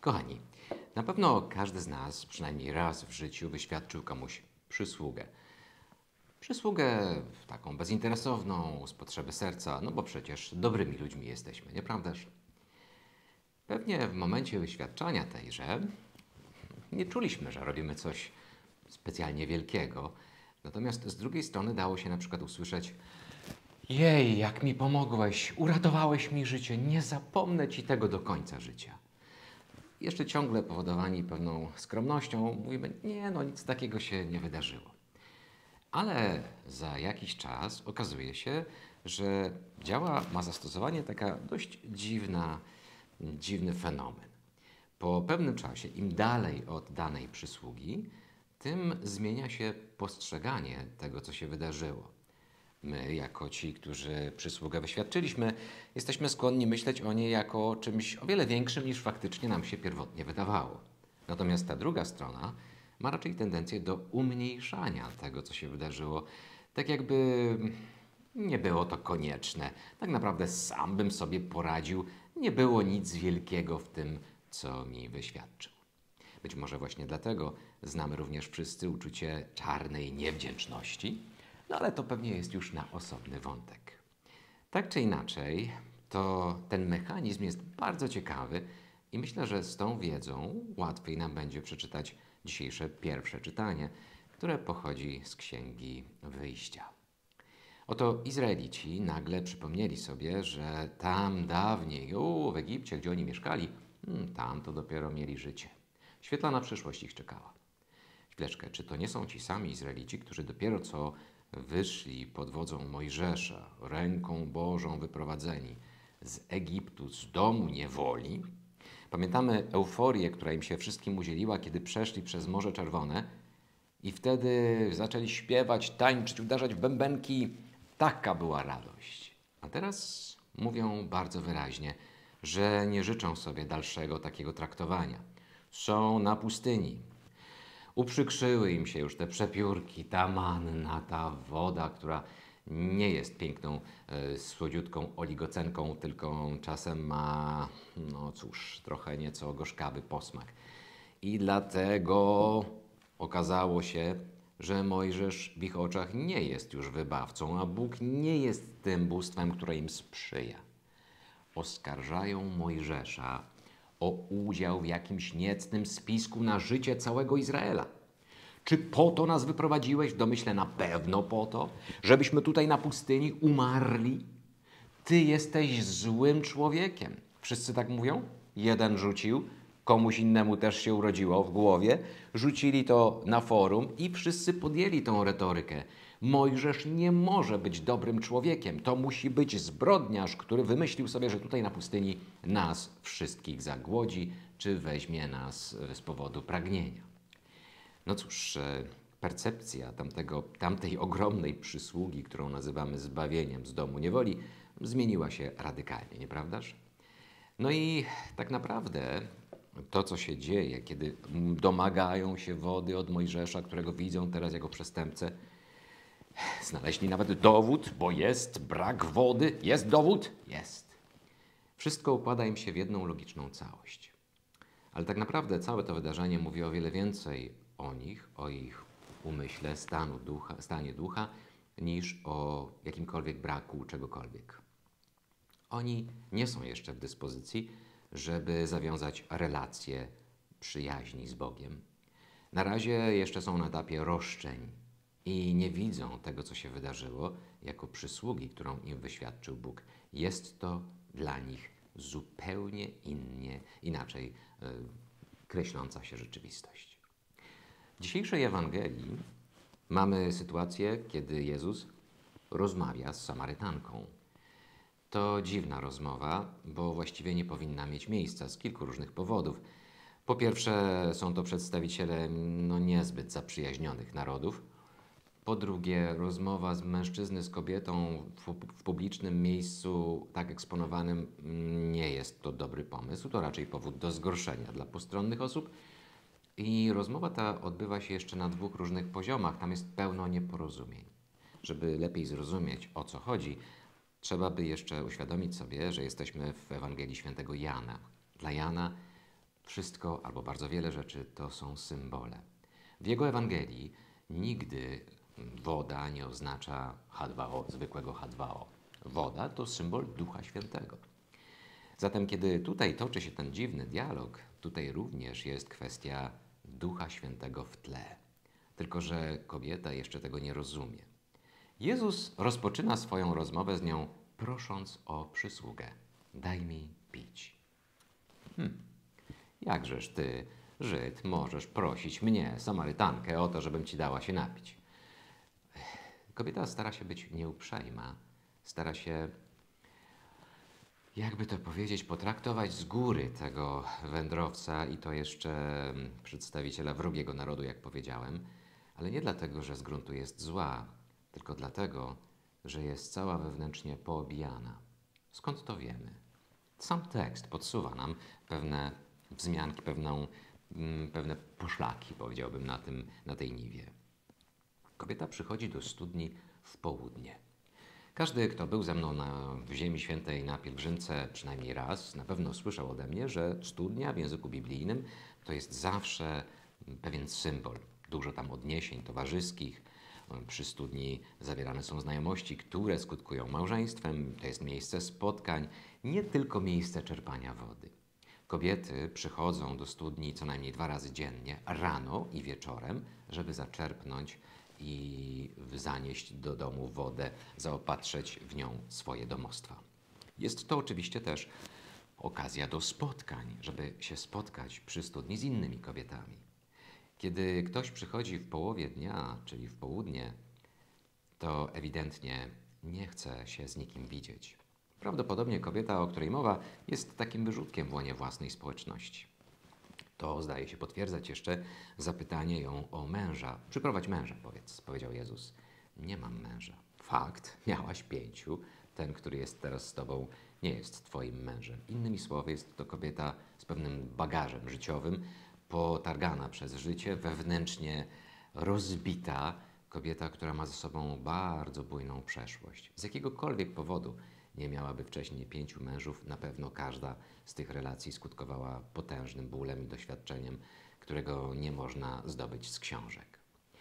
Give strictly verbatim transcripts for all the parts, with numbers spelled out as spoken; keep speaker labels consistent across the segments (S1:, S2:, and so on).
S1: Kochani, na pewno każdy z nas przynajmniej raz w życiu wyświadczył komuś przysługę. Przysługę taką bezinteresowną, z potrzeby serca, no bo przecież dobrymi ludźmi jesteśmy, nieprawdaż? Pewnie w momencie wyświadczania tejże nie czuliśmy, że robimy coś specjalnie wielkiego. Natomiast z drugiej strony dało się na przykład usłyszeć: jej, jak mi pomogłeś, uratowałeś mi życie, nie zapomnę ci tego do końca życia. Jeszcze ciągle powodowani pewną skromnością mówimy: nie, no nic takiego się nie wydarzyło. Ale za jakiś czas okazuje się, że działa, ma zastosowanie taka dość dziwna, dziwny fenomen. Po pewnym czasie, im dalej od danej przysługi, tym zmienia się postrzeganie tego, co się wydarzyło. My, jako ci, którzy przysługę wyświadczyliśmy, jesteśmy skłonni myśleć o niej jako o czymś o wiele większym, niż faktycznie nam się pierwotnie wydawało. Natomiast ta druga strona ma raczej tendencję do umniejszania tego, co się wydarzyło, tak jakby nie było to konieczne. Tak naprawdę sam bym sobie poradził, nie było nic wielkiego w tym, co mi wyświadczył. Być może właśnie dlatego znamy również wszyscy uczucie czarnej niewdzięczności, no ale to pewnie jest już na osobny wątek. Tak czy inaczej, to ten mechanizm jest bardzo ciekawy i myślę, że z tą wiedzą łatwiej nam będzie przeczytać dzisiejsze pierwsze czytanie, które pochodzi z Księgi Wyjścia. Oto Izraelici nagle przypomnieli sobie, że tam dawniej, u, w Egipcie, gdzie oni mieszkali, hmm, tam to dopiero mieli życie. Świetlana przyszłość ich czekała. Chwileczkę, czy to nie są ci sami Izraelici, którzy dopiero co wyszli pod wodzą Mojżesza, ręką Bożą wyprowadzeni z Egiptu, z domu niewoli? Pamiętamy euforię, która im się wszystkim udzieliła, kiedy przeszli przez Morze Czerwone i wtedy zaczęli śpiewać, tańczyć, uderzać w bębenki. Taka była radość. A teraz mówią bardzo wyraźnie, że nie życzą sobie dalszego takiego traktowania. Są na pustyni. Uprzykrzyły im się już te przepiórki, ta manna, ta woda, która nie jest piękną, e, słodziutką oligocenką, tylko czasem ma, no cóż, trochę nieco gorzkawy posmak. I dlatego okazało się, że Mojżesz w ich oczach nie jest już wybawcą, a Bóg nie jest tym bóstwem, które im sprzyja. Oskarżają Mojżesza o udział w jakimś niecnym spisku na życie całego Izraela. Czy po to nas wyprowadziłeś? W domyśle na pewno po to, żebyśmy tutaj na pustyni umarli? Ty jesteś złym człowiekiem. Wszyscy tak mówią? Jeden rzucił, komuś innemu też się urodziło w głowie, rzucili to na forum i wszyscy podjęli tą retorykę. Mojżesz nie może być dobrym człowiekiem. To musi być zbrodniarz, który wymyślił sobie, że tutaj na pustyni nas wszystkich zagłodzi, czy weźmie nas z powodu pragnienia. No cóż, percepcja tamtego, tamtej ogromnej przysługi, którą nazywamy zbawieniem z domu niewoli, zmieniła się radykalnie, nieprawdaż? No i tak naprawdę to, co się dzieje, kiedy domagają się wody od Mojżesza, którego widzą teraz jako przestępcę, znaleźli nawet dowód, bo jest brak wody. Jest dowód? Jest. Wszystko układa im się w jedną logiczną całość. Ale tak naprawdę całe to wydarzenie mówi o wiele więcej o nich, o ich umyśle, stanu ducha, stanie ducha, niż o jakimkolwiek braku czegokolwiek. Oni nie są jeszcze w dyspozycji, żeby zawiązać relacje przyjaźni z Bogiem. Na razie jeszcze są na etapie roszczeń i nie widzą tego, co się wydarzyło, jako przysługi, którą im wyświadczył Bóg. Jest to dla nich zupełnie innie, inaczej yy, kreśląca się rzeczywistość. W dzisiejszej Ewangelii mamy sytuację, kiedy Jezus rozmawia z Samarytanką. To dziwna rozmowa, bo właściwie nie powinna mieć miejsca z kilku różnych powodów. Po pierwsze, są to przedstawiciele no, niezbyt zaprzyjaźnionych narodów. Po drugie, rozmowa z mężczyzny z kobietą w, w publicznym miejscu tak eksponowanym nie jest to dobry pomysł. To raczej powód do zgorszenia dla postronnych osób. I rozmowa ta odbywa się jeszcze na dwóch różnych poziomach. Tam jest pełno nieporozumień. Żeby lepiej zrozumieć, o co chodzi, trzeba by jeszcze uświadomić sobie, że jesteśmy w Ewangelii Świętego Jana. Dla Jana Wszystko albo bardzo wiele rzeczy to są symbole. W jego Ewangelii nigdy woda nie oznacza H dwa O, zwykłego H dwa O. Woda to symbol Ducha Świętego. Zatem kiedy tutaj toczy się ten dziwny dialog, tutaj również jest kwestia Ducha Świętego w tle. Tylko że kobieta jeszcze tego nie rozumie. Jezus rozpoczyna swoją rozmowę z nią, prosząc o przysługę. Daj mi pić. Hmm. Jakżeż ty, Żyd, możesz prosić mnie, Samarytankę, o to, żebym ci dała się napić? Kobieta stara się być nieuprzejma, stara się, jakby to powiedzieć, potraktować z góry tego wędrowca i to jeszcze przedstawiciela wrogiego narodu, jak powiedziałem, ale nie dlatego, że z gruntu jest zła, tylko dlatego, że jest cała wewnętrznie poobijana. Skąd to wiemy? Sam tekst podsuwa nam pewne wzmianki, pewną, pewne poszlaki, powiedziałbym, na, tym, na tej niwie. Kobieta przychodzi do studni w południe. Każdy, kto był ze mną na, w Ziemi Świętej na pielgrzymce przynajmniej raz, na pewno słyszał ode mnie, że studnia w języku biblijnym to jest zawsze pewien symbol. Dużo tam odniesień towarzyskich. Przy studni zawierane są znajomości, które skutkują małżeństwem. To jest miejsce spotkań, nie tylko miejsce czerpania wody. Kobiety przychodzą do studni co najmniej dwa razy dziennie, rano i wieczorem, żeby zaczerpnąć i zanieść do domu wodę, zaopatrzyć w nią swoje domostwa. Jest to oczywiście też okazja do spotkań, żeby się spotkać przy studni z innymi kobietami. Kiedy ktoś przychodzi w połowie dnia, czyli w południe, to ewidentnie nie chce się z nikim widzieć. Prawdopodobnie kobieta, o której mowa, jest takim wyrzutkiem w łonie własnej społeczności. To zdaje się potwierdzać jeszcze zapytanie ją o męża. Przyprowadź męża, powiedz, powiedział Jezus. Nie mam męża. Fakt, miałaś pięciu. Ten, który jest teraz z tobą, nie jest twoim mężem. Innymi słowy, jest to kobieta z pewnym bagażem życiowym, potargana przez życie, wewnętrznie rozbita. Kobieta, która ma ze sobą bardzo bujną przeszłość. Z jakiegokolwiek powodu nie miałaby wcześniej pięciu mężów, na pewno każda z tych relacji skutkowała potężnym bólem i doświadczeniem, którego nie można zdobyć z książek.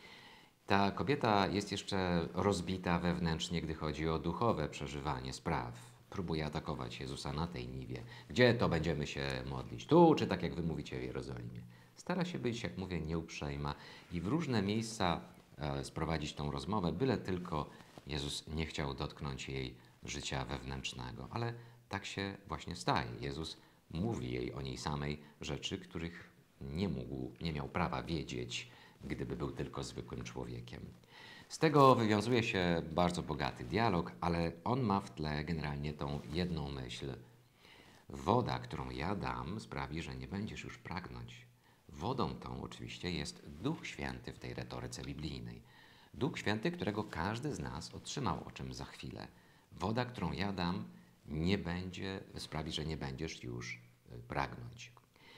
S1: Ta kobieta jest jeszcze rozbita wewnętrznie, gdy chodzi o duchowe przeżywanie spraw. Próbuje atakować Jezusa na tej niwie. Gdzie to będziemy się modlić? Tu, czy tak jak wy mówicie w Jerozolimie? Stara się być, jak mówię, nieuprzejma i w różne miejsca e, sprowadzić tą rozmowę, byle tylko Jezus nie chciał dotknąć jej życia wewnętrznego. Ale tak się właśnie staje. Jezus mówi jej o niej samej rzeczy, których nie mógł, nie miał prawa wiedzieć, gdyby był tylko zwykłym człowiekiem. Z tego wywiązuje się bardzo bogaty dialog, ale on ma w tle generalnie tą jedną myśl. Woda, którą ja dam, sprawi, że nie będziesz już pragnąć. Wodą tą oczywiście jest Duch Święty w tej retoryce biblijnej. Duch Święty, którego każdy z nas otrzymał, o czym za chwilę. Woda, którą ja dam, nie będzie, sprawi, że nie będziesz już pragnąć.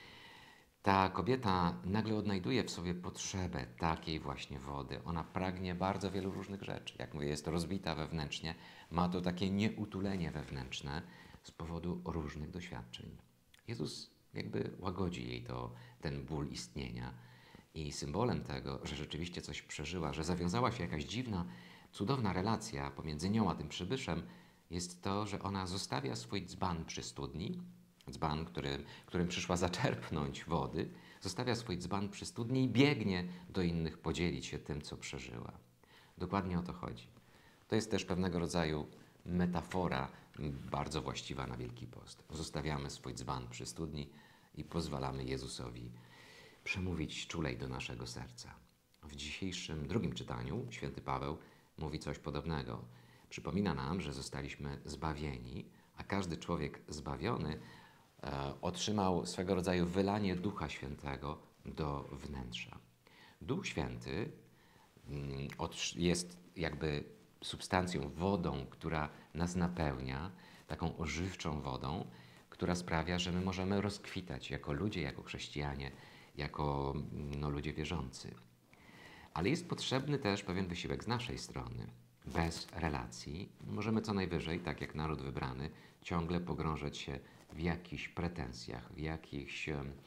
S1: Ta kobieta nagle odnajduje w sobie potrzebę takiej właśnie wody. Ona pragnie bardzo wielu różnych rzeczy. Jak mówię, jest rozbita wewnętrznie, ma to takie nieutulenie wewnętrzne z powodu różnych doświadczeń. Jezus jakby łagodzi jej to, ten ból istnienia i symbolem tego, że rzeczywiście coś przeżyła, że zawiązała się jakaś dziwna, cudowna relacja pomiędzy nią a tym przybyszem, jest to, że ona zostawia swój dzban przy studni, dzban, którym, którym przyszła zaczerpnąć wody, zostawia swój dzban przy studni i biegnie do innych podzielić się tym, co przeżyła. Dokładnie o to chodzi. To jest też pewnego rodzaju metafora bardzo właściwa na Wielki Post. Zostawiamy swój dzban przy studni i pozwalamy Jezusowi przemówić czulej do naszego serca. W dzisiejszym drugim czytaniu święty Paweł mówi coś podobnego. Przypomina nam, że zostaliśmy zbawieni, a każdy człowiek zbawiony e, otrzymał swego rodzaju wylanie Ducha Świętego do wnętrza. Duch Święty mm, jest jakby substancją, wodą, która nas napełnia, taką ożywczą wodą, która sprawia, że my możemy rozkwitać jako ludzie, jako chrześcijanie, jako no, ludzie wierzący. Ale jest potrzebny też pewien wysiłek z naszej strony. Bez relacji możemy co najwyżej, tak jak naród wybrany, ciągle pogrążać się w jakichś pretensjach, w jakichś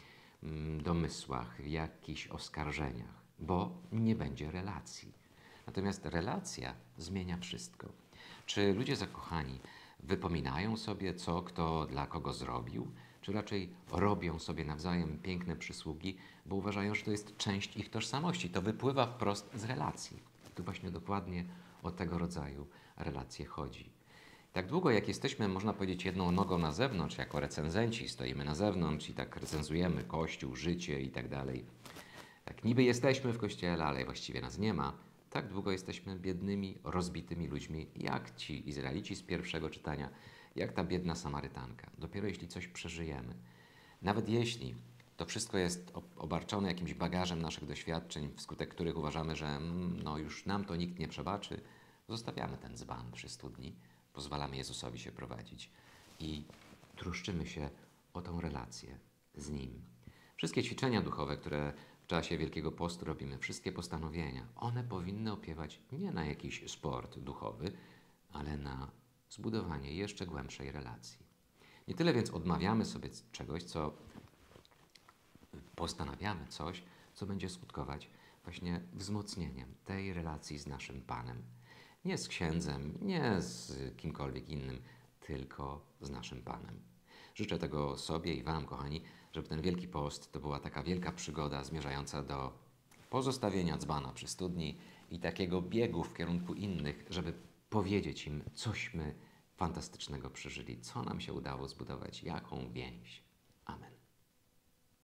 S1: mm, domysłach, w jakichś oskarżeniach, bo nie będzie relacji. Natomiast relacja zmienia wszystko. Czy ludzie zakochani wypominają sobie, co kto dla kogo zrobił, czy raczej robią sobie nawzajem piękne przysługi, bo uważają, że to jest część ich tożsamości. To wypływa wprost z relacji. Tu właśnie dokładnie o tego rodzaju relacje chodzi. Tak długo, jak jesteśmy, można powiedzieć, jedną nogą na zewnątrz, jako recenzenci, stoimy na zewnątrz i tak recenzujemy Kościół, życie i tak dalej. Tak niby jesteśmy w Kościele, ale właściwie nas nie ma. Tak długo jesteśmy biednymi, rozbitymi ludźmi, jak ci Izraelici z pierwszego czytania, jak ta biedna Samarytanka. Dopiero jeśli coś przeżyjemy, nawet jeśli to wszystko jest obarczone jakimś bagażem naszych doświadczeń, wskutek których uważamy, że mm, no już nam to nikt nie przebaczy, zostawiamy ten dzban przy studni, pozwalamy Jezusowi się prowadzić i troszczymy się o tą relację z Nim. Wszystkie ćwiczenia duchowe, które w czasie Wielkiego Postu robimy, wszystkie postanowienia, one powinny opiewać nie na jakiś sport duchowy, ale na zbudowanie jeszcze głębszej relacji. Nie tyle więc odmawiamy sobie czegoś, co postanawiamy coś, co będzie skutkować właśnie wzmocnieniem tej relacji z naszym Panem. Nie z księdzem, nie z kimkolwiek innym, tylko z naszym Panem. Życzę tego sobie i Wam, kochani, żeby ten Wielki Post to była taka wielka przygoda zmierzająca do pozostawienia dzbana przy studni i takiego biegu w kierunku innych, żeby powiedzieć im, cośmy fantastycznego przeżyli, co nam się udało zbudować, jaką więź. Amen.